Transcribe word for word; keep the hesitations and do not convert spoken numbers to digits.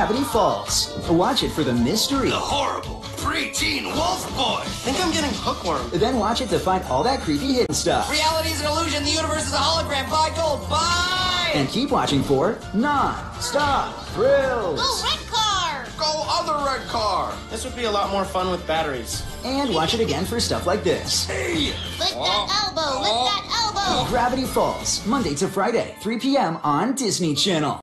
Gravity Falls. Watch it for the mystery. The horrible preteen wolf boy. I think I'm getting hookworm. Then watch it to find all that creepy hidden stuff. Reality is an illusion. The universe is a hologram. Buy gold. Buy! And keep watching for non-stop thrills. Go red car! Go other red car. This would be a lot more fun with batteries. And watch it again for stuff like this. Hey! Lift that elbow! Lift that elbow! Gravity Falls, Monday to Friday, three p m on Disney Channel.